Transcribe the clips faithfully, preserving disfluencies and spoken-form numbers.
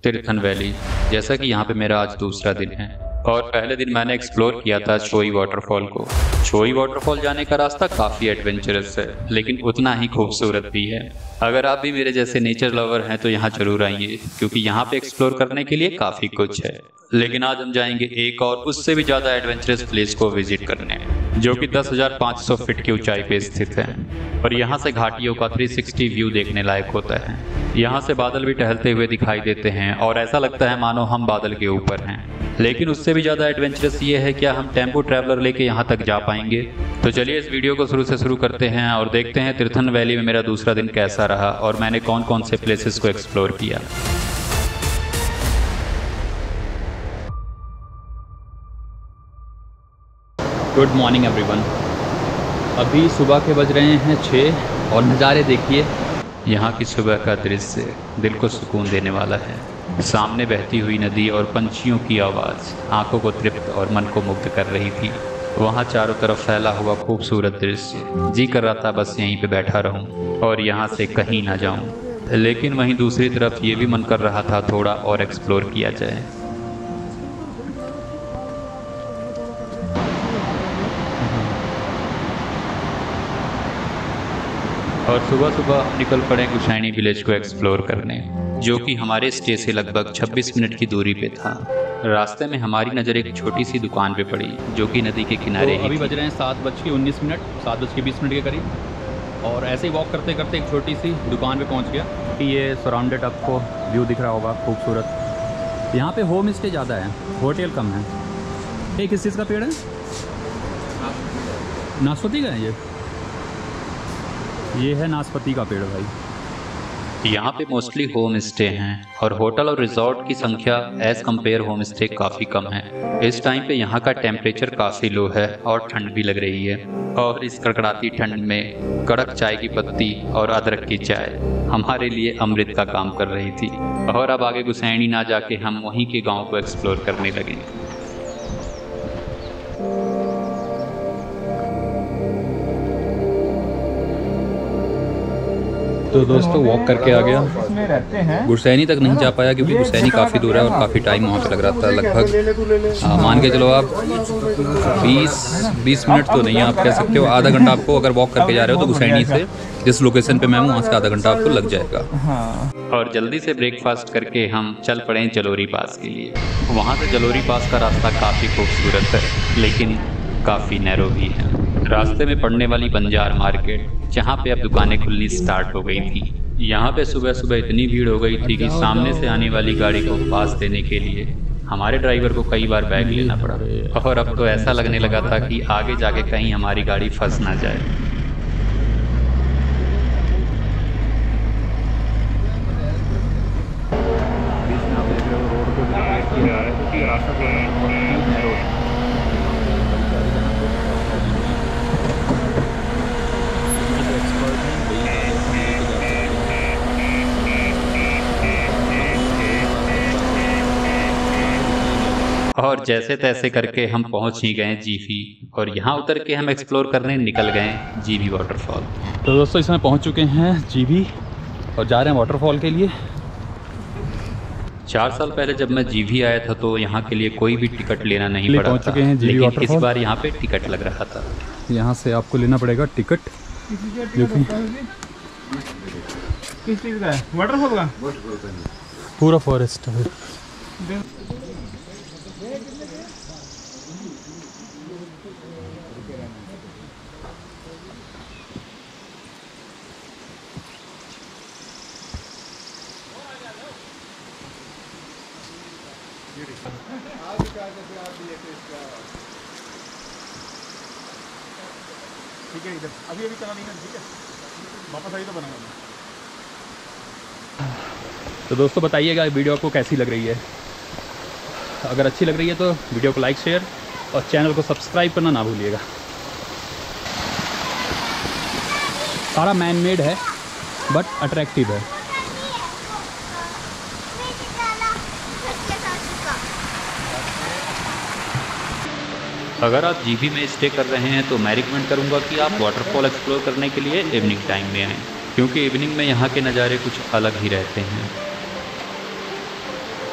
Tirthan valley. जैसा कि यहाँ पे मेरा आज दूसरा दिन है और पहले दिन मैंने एक्सप्लोर किया था छोई वाटरफॉल को। छोई वाटरफॉल जाने का रास्ता काफ़ी एडवेंचरस है, लेकिन उतना ही खूबसूरत भी है। अगर आप भी मेरे जैसे नेचर लवर हैं तो यहाँ जरूर आइए, क्योंकि यहाँ पे एक्सप्लोर करने के लिए काफ़ी कुछ है। लेकिन आज हम जाएंगे एक और उससे भी ज़्यादा एडवेंचरस प्लेस को विजिट करने, जो कि दस हज़ार पाँच सौ फीट की ऊंचाई पे स्थित है और यहाँ से घाटियों का तीन सौ साठ व्यू देखने लायक होता है। यहाँ से बादल भी टहलते हुए दिखाई देते हैं और ऐसा लगता है मानो हम बादल के ऊपर हैं। लेकिन उससे भी ज़्यादा एडवेंचरस ये है, क्या हम टेम्पो ट्रैवलर लेके यहाँ तक जा पाएंगे? तो चलिए इस वीडियो को शुरू से शुरू करते हैं और देखते हैं तीर्थन वैली में मेरा दूसरा दिन कैसा रहा और मैंने कौन कौन से प्लेसेस को एक्सप्लोर किया। Good morning everyone. अभी सुबह के बज रहे हैं छः और नज़ारे देखिए। यहाँ की सुबह का दृश्य दिल को सुकून देने वाला है। सामने बहती हुई नदी और पंछियों की आवाज़ आंखों को तृप्त और मन को मुग्ध कर रही थी। वहाँ चारों तरफ फैला हुआ खूबसूरत दृश्य, जी कर रहा था बस यहीं पे बैठा रहूं और यहाँ से कहीं ना जाऊं। लेकिन वहीं दूसरी तरफ ये भी मन कर रहा था थोड़ा और एक्सप्लोर किया जाए। और सुबह सुबह निकल पड़े गुसाइनी विलेज को एक्सप्लोर करने, जो कि हमारे स्टे से लगभग छब्बीस मिनट की दूरी पे था। रास्ते में हमारी नज़र एक छोटी सी दुकान पे पड़ी, जो कि नदी के किनारे तो ही अभी थी। बज रहे हैं सात बज के उन्नीस मिनट सात बज के बीस मिनट के करीब और ऐसे ही वॉक करते करते एक छोटी सी दुकान पे पहुंच गया कि ये सराउंडेड आपको व्यू दिख रहा होगा खूबसूरत। यहाँ पे होम स्टे ज़्यादा है, होटल कम है। ये किस चीज़ का पेड़ है? नाशपाती का है ये ये है नाशपाती का पेड़ भाई। यहाँ पे मोस्टली होम स्टे हैं और होटल और रिजॉर्ट की संख्या एज कंपेयर होम स्टे काफ़ी कम है। इस टाइम पे यहाँ का टेम्परेचर काफ़ी लो है और ठंड भी लग रही है और इस कड़कड़ाती ठंड में कड़क चाय की पत्ती और अदरक की चाय हमारे लिए अमृत का काम कर रही थी। और अब आगे गुसैनी ना जाके हम वहीं के गाँव को एक्सप्लोर करने लगे। तो दोस्तों वॉक करके आ गया। गुरसैनी तक नहीं जा पाया क्योंकि गुरसैनी काफ़ी दूर है और काफ़ी टाइम वहाँ पे लग रहा था। लगभग मान के चलो आप बीस बीस मिनट तो नहीं, आप कह सकते हो आधा घंटा आपको अगर वॉक करके जा रहे हो तो गुरसैनी से जिस लोकेशन पे मैं हूँ वहाँ से आधा घंटा आपको लग जाएगा। और जल्दी से ब्रेकफास्ट करके हम चल पड़े जलोरी पास के लिए। वहाँ से जलोरी पास का रास्ता काफ़ी खूबसूरत है, लेकिन काफ़ी नैरो भी है। रास्ते में पड़ने वाली बंजार मार्केट, जहाँ पे अब दुकानें खुलनी स्टार्ट हो गई थी। यहाँ पे सुबह सुबह इतनी भीड़ हो गई थी कि सामने से आने वाली गाड़ी को पास देने के लिए हमारे ड्राइवर को कई बार बैग लेना पड़ा और अब तो ऐसा लगने लगा था कि आगे जाके कहीं हमारी गाड़ी फंस ना जाए। और जैसे तैसे करके हम पहुंच ही गए जीभी और यहाँ उतर के हम एक्सप्लोर करने निकल गए जीभी वाटरफॉल। तो दोस्तों इसमें पहुंच चुके हैं जीभी और जा रहे हैं वाटरफॉल के लिए। चार साल पहले जब मैं जीभी आया था तो यहाँ के लिए कोई भी टिकट लेना नहीं पड़ा पहुंच था, चुके हैं जीभी लेकिन वाटरफॉल। इस बार यहाँ पे टिकट लग रहा था। यहाँ से आपको लेना पड़ेगा टिकट, जो कि किस चीज़ का है? वाटरफॉल का पूरा फॉरेस्ट है। ठीक है, इधर अभी अभी चला नहीं है, ठीक है, वापस आई तो बनाऊंगा। तो दोस्तों बताइएगा वीडियो आपको कैसी लग रही है। अगर अच्छी लग रही है तो वीडियो को लाइक शेयर और चैनल को सब्सक्राइब करना ना भूलिएगा। सारा मैन मेड है बट अट्रैक्टिव है। अगर आप जीभी में स्टे कर रहे हैं तो मैं रिकमेंड करूंगा कि आप वाटरफॉल एक्सप्लोर करने के लिए इवनिंग टाइम में आएँ, क्योंकि इवनिंग में यहाँ के नज़ारे कुछ अलग ही रहते हैं।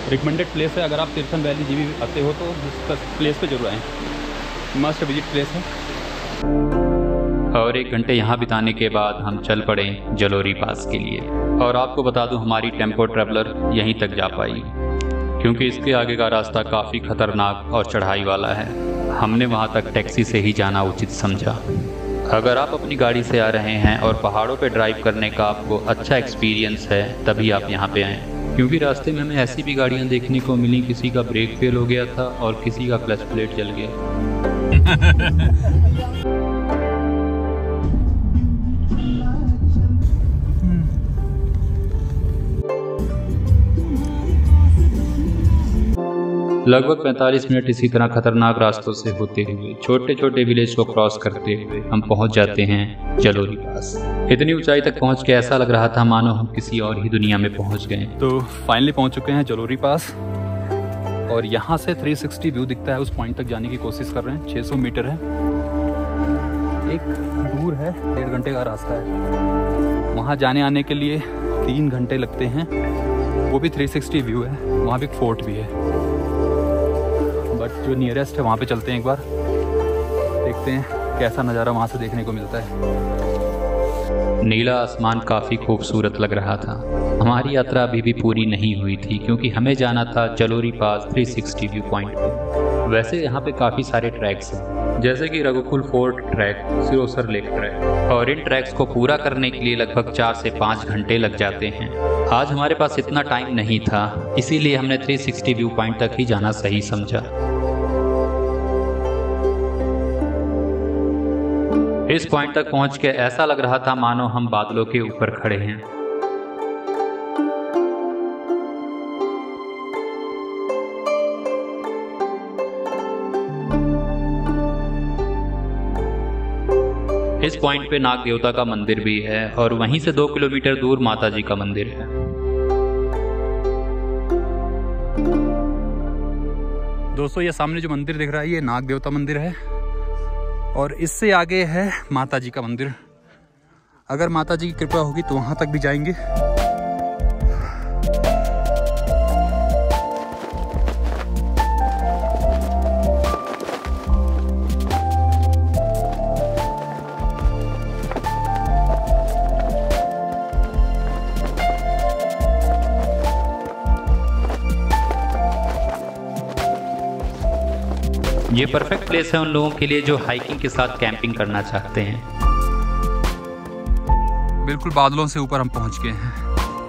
रिकमेंडेड प्लेस है, अगर आप तीर्थन वैली जी भी आते हो तो इस प्लेस पे जरूर आएँ, मस्ट विजिट प्लेस है। और एक घंटे यहाँ बिताने के बाद हम चल पड़े जलोरी पास के लिए। और आपको बता दूं, हमारी टेम्पो ट्रैवलर यहीं तक जा पाई, क्योंकि इसके आगे का रास्ता काफ़ी खतरनाक और चढ़ाई वाला है। हमने वहाँ तक टैक्सी से ही जाना उचित समझा। अगर आप अपनी गाड़ी से आ रहे हैं और पहाड़ों पे ड्राइव करने का आपको अच्छा एक्सपीरियंस है, तभी आप यहाँ पे आएँ, क्योंकि रास्ते में हमें ऐसी भी गाड़ियाँ देखने को मिली, किसी का ब्रेक फेल हो गया था और किसी का क्लच प्लेट जल गया। लगभग पैंतालीस मिनट इसी तरह खतरनाक रास्तों से होते हुए, छोटे छोटे विलेज को क्रॉस करते हुए हम पहुंच जाते हैं जलोरी पास। इतनी ऊंचाई तक पहुंच के ऐसा लग रहा था मानो हम किसी और ही दुनिया में पहुंच गए। तो फाइनली पहुंच चुके हैं जलोरी पास, और यहाँ से तीन सौ साठ व्यू दिखता है। उस पॉइंट तक जाने की कोशिश कर रहे हैं। छह सौ मीटर है, एक दूर है, डेढ़ घंटे का रास्ता है। वहाँ जाने आने के लिए तीन घंटे लगते हैं, वो भी तीन सौ साठ व्यू है। वहाँ भी एक फोर्ट भी है, बट जो नियरेस्ट है वहाँ पे चलते हैं, एक बार देखते हैं कैसा नज़ारा वहाँ से देखने को मिलता है। नीला आसमान काफ़ी खूबसूरत लग रहा था। हमारी यात्रा अभी भी पूरी नहीं हुई थी, क्योंकि हमें जाना था जलोरी पास तीन सौ साठ व्यू पॉइंट पे। वैसे यहाँ पे काफ़ी सारे ट्रैक्स हैं, जैसे कि Raghukul fort track, Sirosar lake track, और इन ट्रैक्स को पूरा करने के लिए लगभग चार से पाँच घंटे लग जाते हैं। आज हमारे पास इतना टाइम नहीं था, इसीलिए हमने तीन सौ साठ व्यू पॉइंट तक ही जाना सही समझा। इस पॉइंट तक पहुंच के ऐसा लग रहा था मानो हम बादलों के ऊपर खड़े हैं। इस पॉइंट पे नाग देवता का मंदिर भी है, और वहीं से दो किलोमीटर दूर माता जी का मंदिर है। दोस्तों, ये सामने जो मंदिर दिख रहा है ये नाग देवता मंदिर है, और इससे आगे है माता जी का मंदिर। अगर माता जी की कृपा होगी तो वहाँ तक भी जाएंगे। ये परफेक्ट प्लेस है उन लोगों के लिए जो हाइकिंग के साथ कैंपिंग करना चाहते हैं। बिल्कुल बादलों से ऊपर हम पहुंच गए हैं।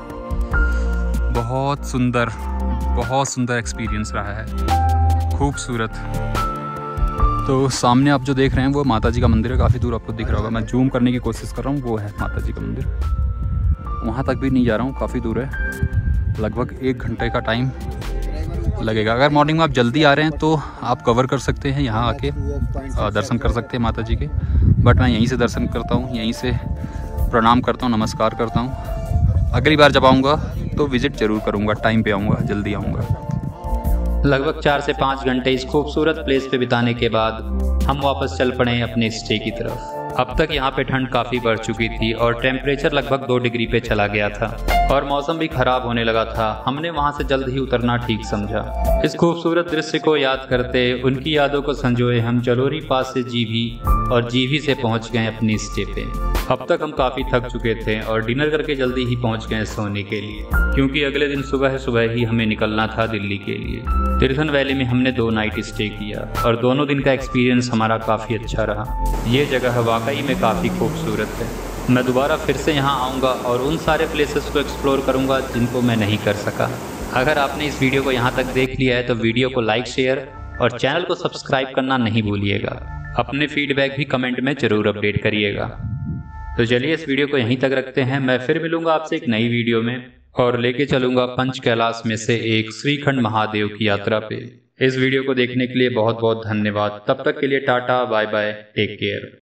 बहुत सुंदर, बहुत सुंदर एक्सपीरियंस रहा है, खूबसूरत। तो सामने आप जो देख रहे हैं वो माता जी का मंदिर है, काफ़ी दूर आपको दिख रहा होगा। मैं जूम करने की कोशिश कर रहा हूँ, वो है माता जी का मंदिर। वहाँ तक भी नहीं जा रहा हूँ, काफ़ी दूर है, लगभग एक घंटे का टाइम लगेगा। अगर मॉर्निंग में आप जल्दी आ रहे हैं तो आप कवर कर सकते हैं, यहाँ आके दर्शन कर सकते हैं माता जी के। बट मैं यहीं से दर्शन करता हूँ, यहीं से प्रणाम करता हूँ, नमस्कार करता हूँ। अगली बार जब आऊँगा तो विज़िट ज़रूर करूँगा, टाइम पे आऊँगा, जल्दी आऊँगा। लगभग चार से पाँच घंटे इस खूबसूरत प्लेस पे बिताने के बाद हम वापस चल पड़े अपने स्टे की तरफ। अब तक यहाँ पे ठंड काफ़ी बढ़ चुकी थी और टेम्परेचर लगभग दो डिग्री पे चला गया था और मौसम भी खराब होने लगा था। हमने वहाँ से जल्द ही उतरना ठीक समझा। इस खूबसूरत दृश्य को याद करते, उनकी यादों को संजोए हम जलोरी पास से जीभी और जीभी से पहुँच गए अपनी स्टे पे। अब तक हम काफ़ी थक चुके थे और डिनर करके जल्दी ही पहुँच गए सोने के लिए, क्योंकि अगले दिन सुबह सुबह ही हमें निकलना था दिल्ली के लिए। तीर्थन वैली में हमने दो नाइट स्टे किया और दोनों दिन का एक्सपीरियंस हमारा काफ़ी अच्छा रहा। ये जगह वाकई में काफ़ी खूबसूरत है। मैं दोबारा फिर से यहाँ आऊँगा और उन सारे प्लेसेस को एक्सप्लोर करूँगा जिनको मैं नहीं कर सका। अगर आपने इस वीडियो को यहाँ तक देख लिया है तो वीडियो को लाइक, शेयर और चैनल को सब्सक्राइब करना नहीं भूलिएगा। अपने फीडबैक भी कमेंट में ज़रूर अपडेट करिएगा। तो चलिए इस वीडियो को यहीं तक रखते हैं। मैं फिर मिलूंगा आपसे एक नई वीडियो में और लेके चलूंगा पंच कैलाश में से एक श्रीखंड महादेव की यात्रा पे। इस वीडियो को देखने के लिए बहुत बहुत धन्यवाद। तब तक के लिए tata, bye bye, take care.